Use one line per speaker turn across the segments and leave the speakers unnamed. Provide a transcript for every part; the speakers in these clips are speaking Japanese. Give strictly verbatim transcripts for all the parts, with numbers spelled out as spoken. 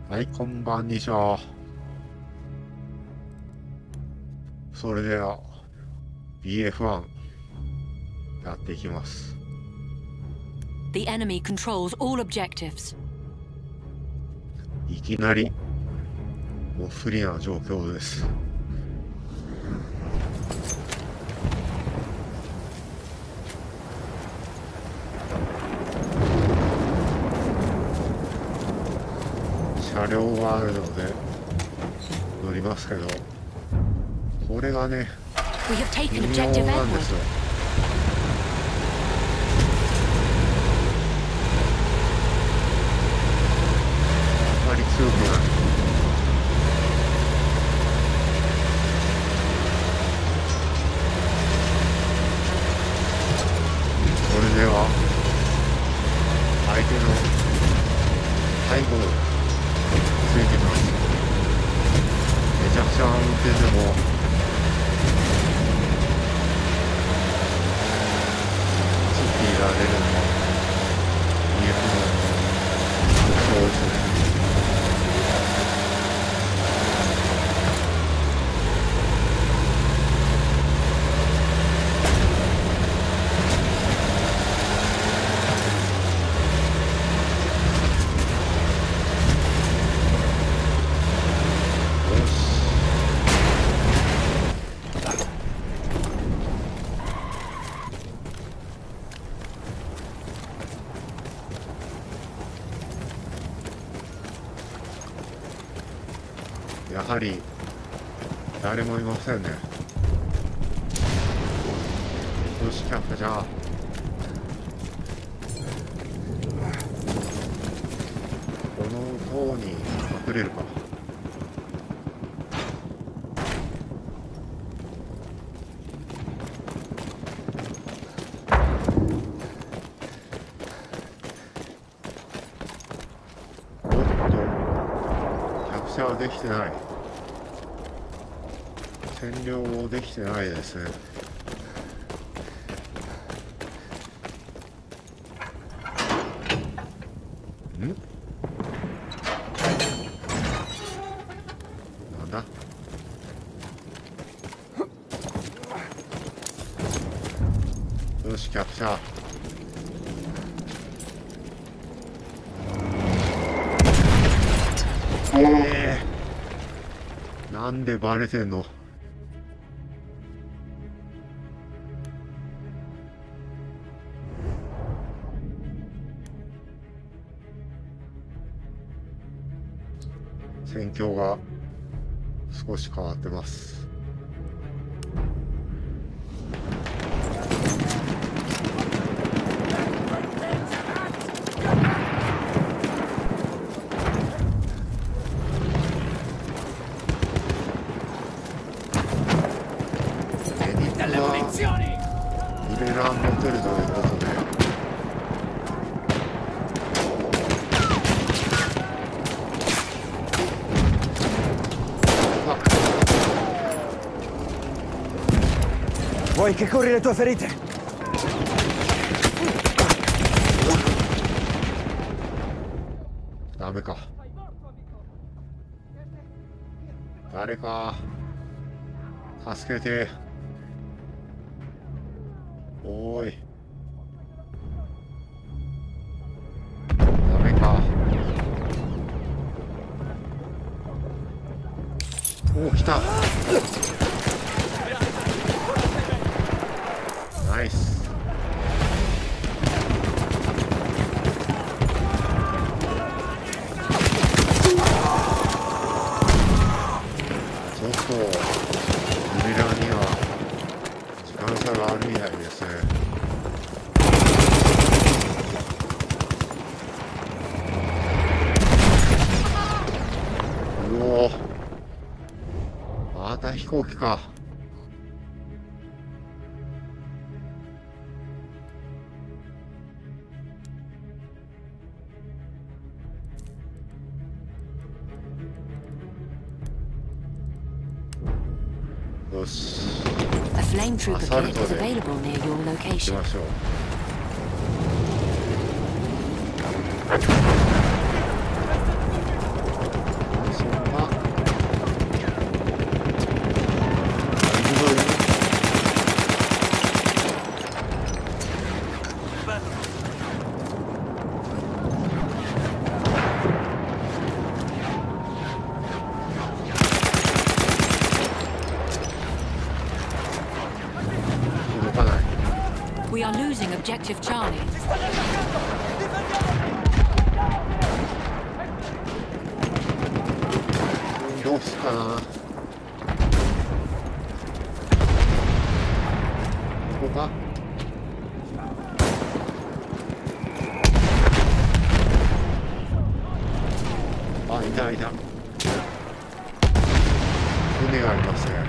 はい、こんばんにちは。それでは ビーエフワン やっていきます。
The enemy controls all objectives.
いきなりもう不利な状況です。車両があるので乗りますけど、これがね、
We have taken
微妙
objective
なんです
Edward.
よ。あまり強くない。それでは相手の背後をついてます。めちゃくちゃ運転でも走っていられるのは ビーエフ の特徴ですね。やはり誰もいませんね。よし、キャップじゃあこの塔に隠れるか。おっと、着車はできてない。占領もできてないですね。ん？なんだ？よし、キャプチャー。えー、なんでバレてんの？戦況が少し変わってます。エニックはミレラン持てるということで、
Vuoi che curi le tue ferite?
ダメか。誰か助けて。おーい。ダメか。おお、来た。ナイス。ちょっとミラーには時間差があるみたいですね。うおー、また飛行機か。よし、
A flame trooper
Assault
kit is
on it.
available near your
行き
location.
ましょう。
are losing objective Charlie.
どうすかな。ここか。あ、いたいた。船がありますね。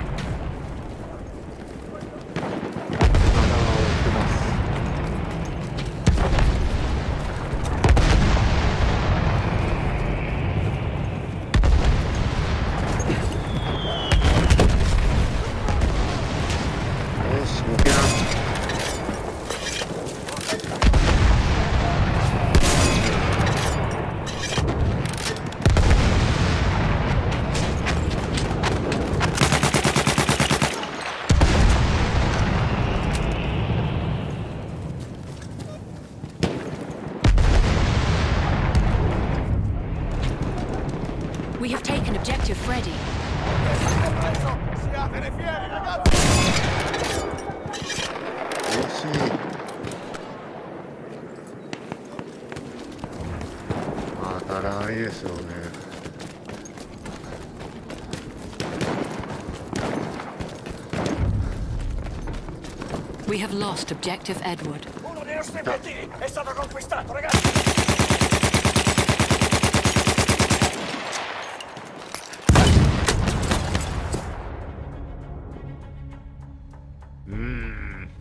穴が追ってます。よし、動けな。
We have taken objective Freddy.
惜しい。当たらないですよね。
We have lost objective Edward.
Uno dei nostri obiettivi è stato conquistato, ragazzi!
うーん。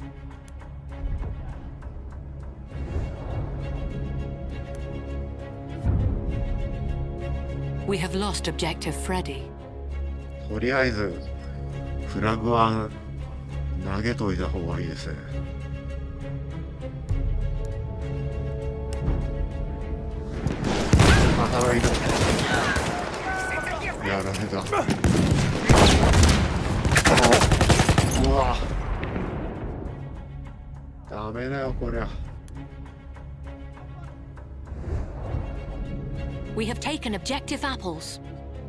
We have lost objective Freddy.
とりあえずフラグは投げといた方がいいですね。またがいる。やられた。うわ、ダメだよこりゃ。
We have taken objective apples.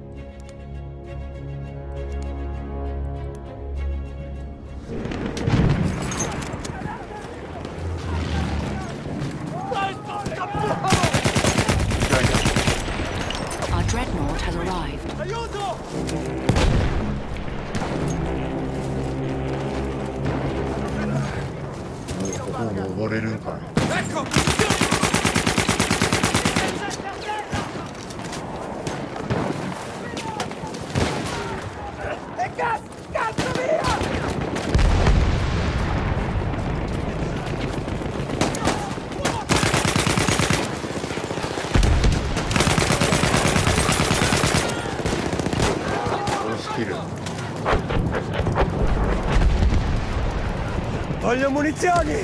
Our dreadnought has arrived.
ここも登れるんかい。
Voglio munizioni!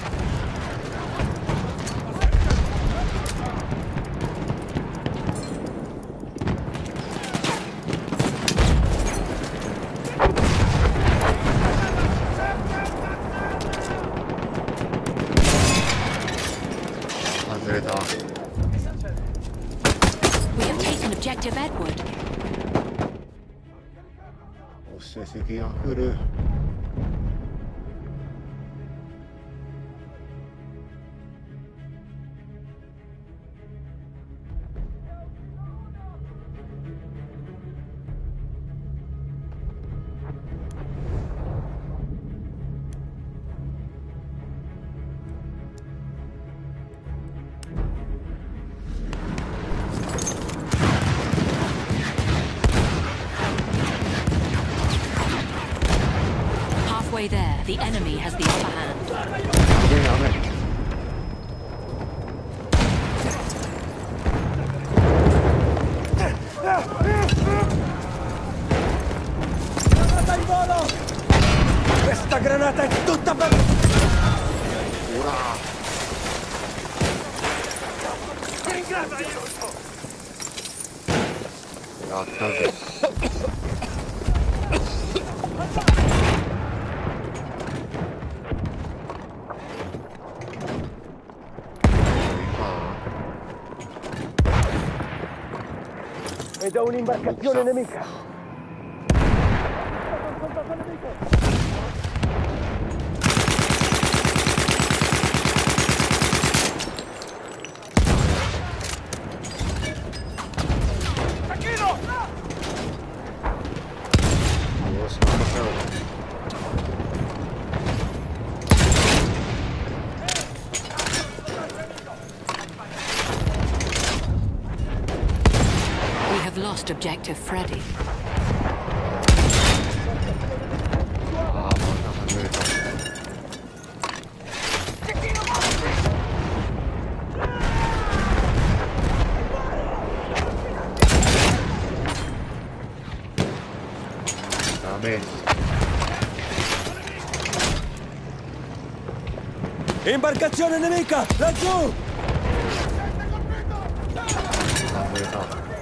We have taken objective Edward.
そして敵が来る。
Halfway there, the enemy has the upper hand.
やべえ。
Granata in volo! Questa granata è tutta per...
ほら。
Ringrazio, aiuto!
やったぜ。
Vedo un'imbarcazione nemica!
lost objective Freddy.
ああ、まだ外れた。ダメージ。
Imbarcazione nemica! Laggiù!
外れた。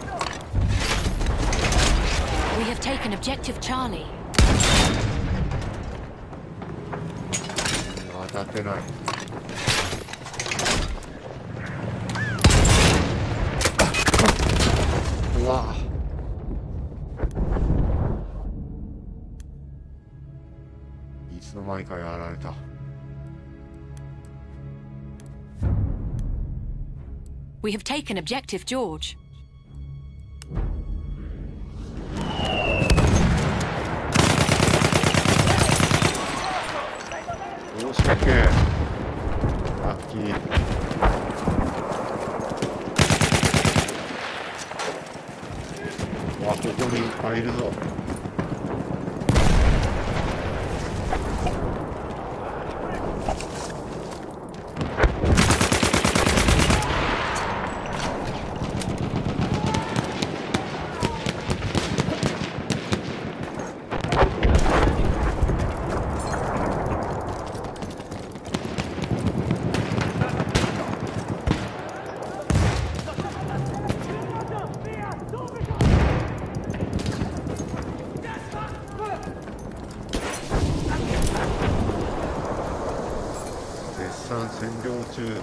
We have taken objective Charlie.
当たってない。うわ。いつの間にかやられた。
We have taken objective George.
よし、オッケー。ラッキー。わ、ここにいっぱいいるぞ。占領中。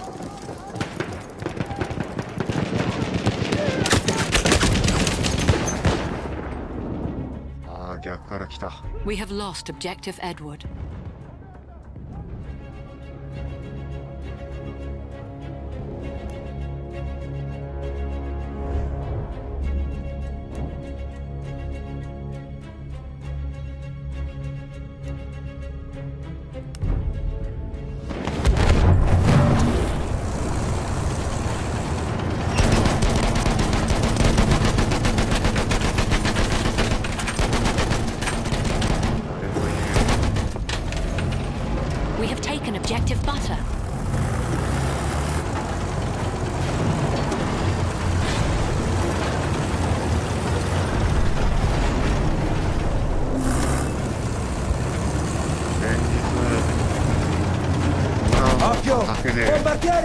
ああ、逆から来た。
We have lost objective Edward. We have taken objective Butter.
じゃがいも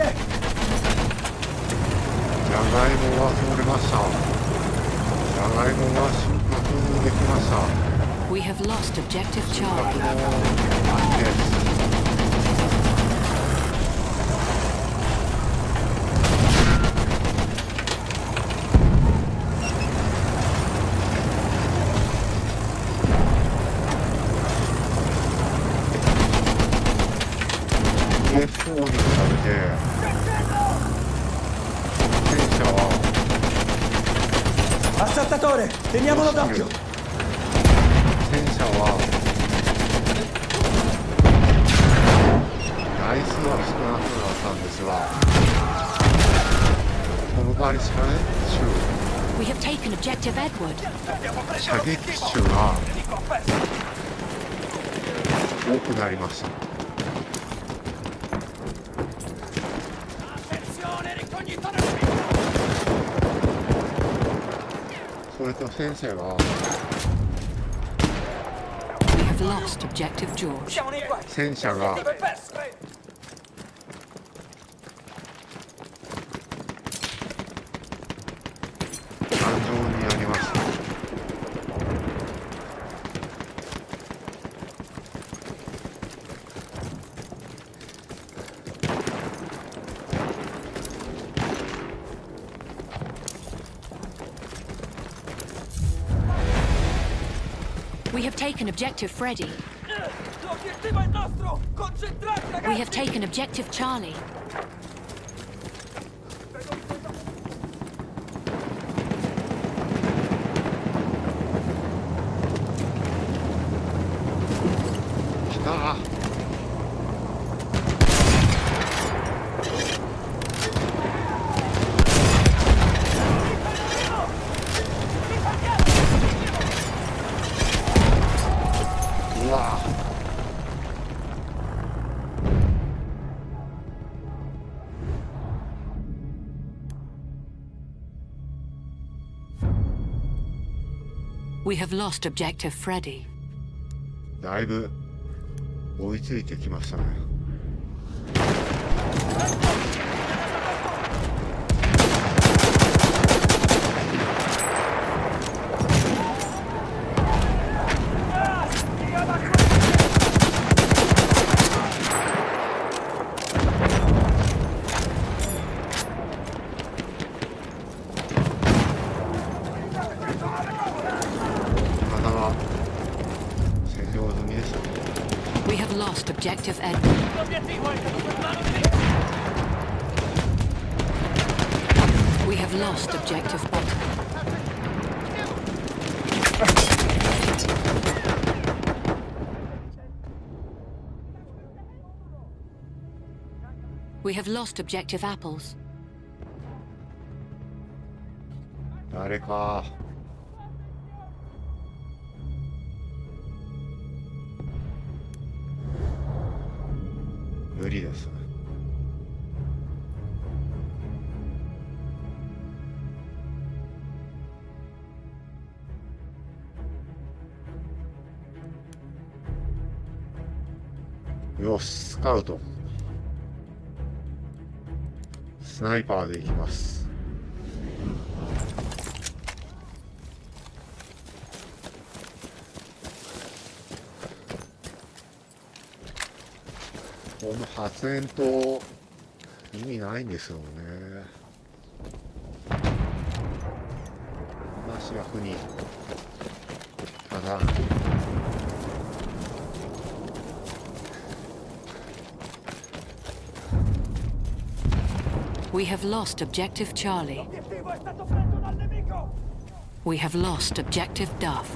は通れました。じゃがいもは収穫できました。
We have lost objective
収
Charlie.
穫の秋です。エフフォーにされて戦車は
Assattatore, teniamolo d'occhio.
戦車は台数は少なくなったんですが、この場合射撃手
We have taken objective Edward.
射撃手が多くなりました。それと先生は
We have lost objective George.
戦車が頑丈になりました。
We have taken objective Freddy. We have taken objective Charlie.
Ah.
We have lost objective Freddy.
だいぶ追いついてきましたね。
We have lost objective Edward. We have lost objective Butter. We have lost objective Apples.
誰か。無理です。よし、スカウト。スナイパーで行きます。この発煙筒意味ないんですよね。話は不にただ
We have lost objective Charlie. We have lost objective Duff.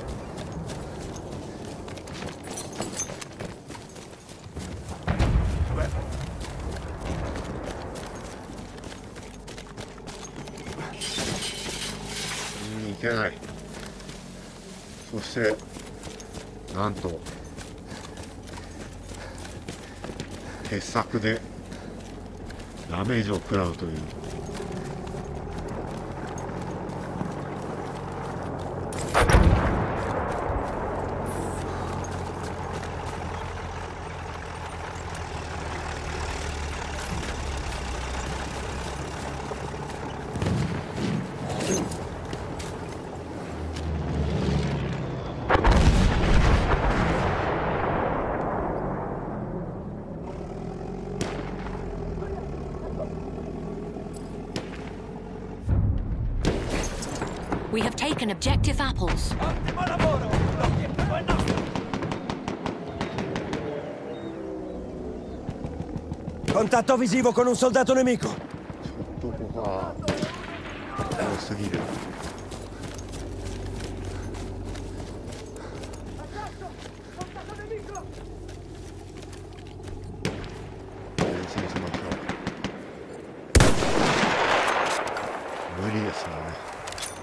いけない。そしてなんと鉄柵でダメージを食らうという。
We have taken objective Apples.
Ottimo lavoro! L'obiettivo è nostro! Contatto visivo con un soldato nemico.
ちょっとここが多すぎる。前進しましょう。無理ですよね。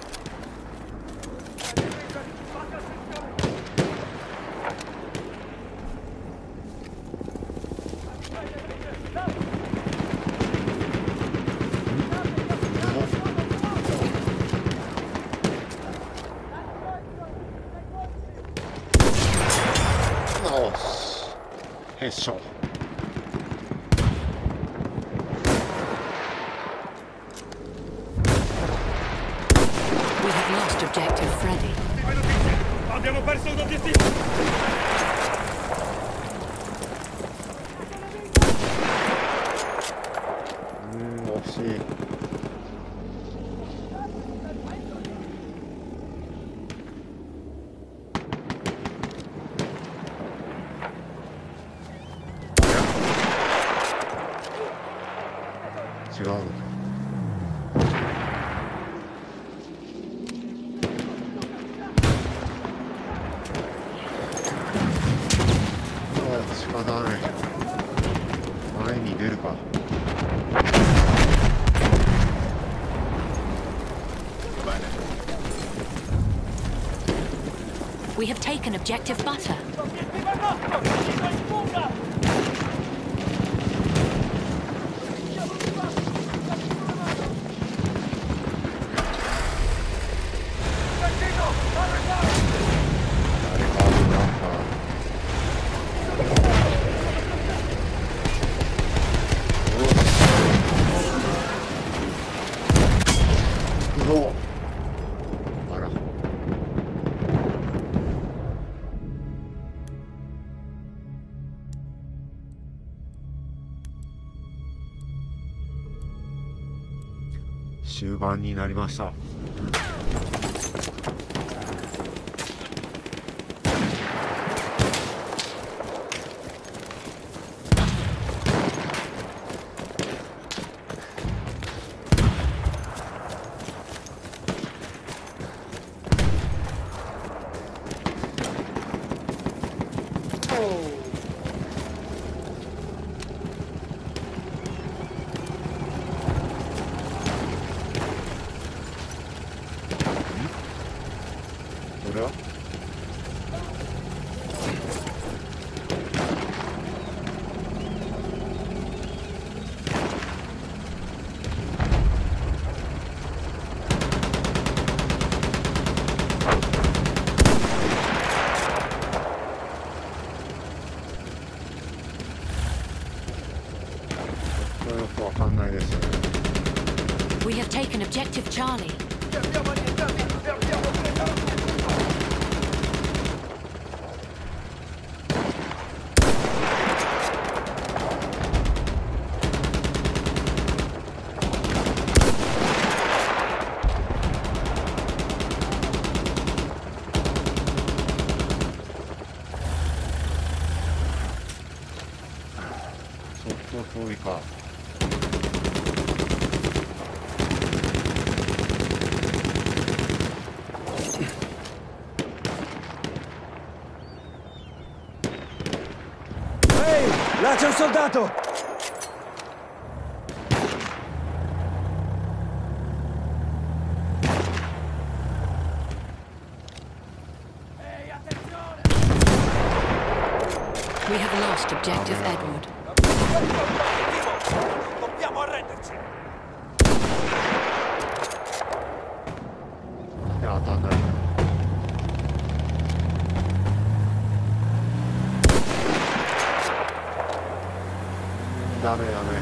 ヘッション。
We have lost objective Freddy.
Abbiamo perso un obiettivo!
うーん、惜しい。違うのか。ああ、仕方ない。前に出るか。
We have taken objective Butter.
L'obiettivo è nostro! Nemico in fuga! Sentito! Arrestato!
どう。あら。終盤になりました。これはこれよくわかんないですよね。
We have taken objective Charlie.
Li abbiamo annientati! Li abbiamo preso!
ちょっと遠いか。
Là c'è un soldato! Ehi, attenzione!
We have lost objective Edward.
Dobbiamo arrenderci!
いや、当たんない。ダメダメ。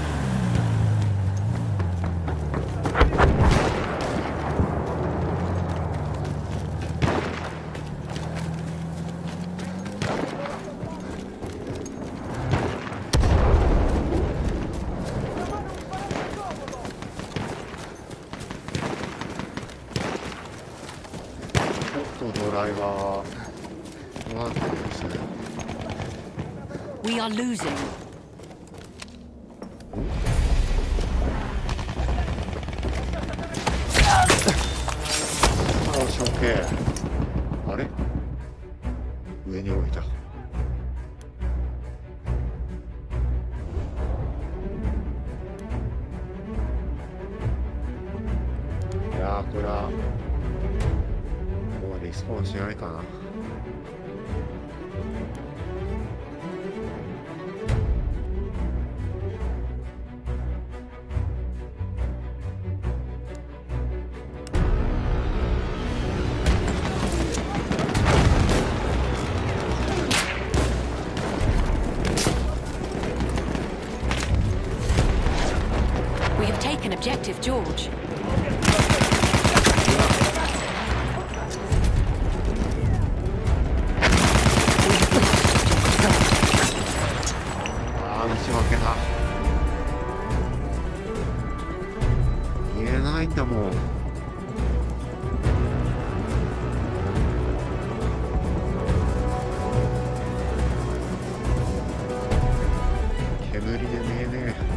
ちょっとドライバー不安定ですね。
We are losing.
処刑。あれ上に置いた。いやー、これはもうリスポーンしないかな。
We have taken objective George.
ああ、打ち負けた。言えないんだもん。煙で見えねえ。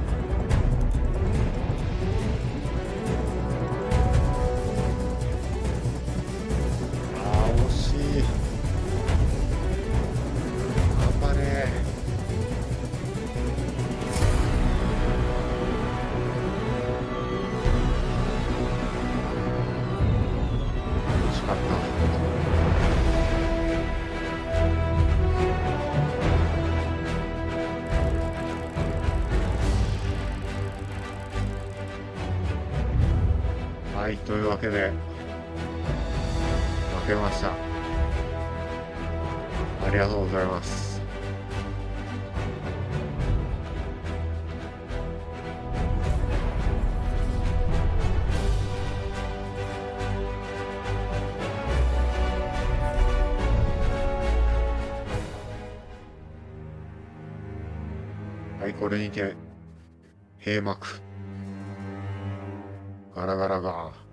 はい、というわけで負けました。ありがとうございます。 これにて閉幕。ガラガラガー。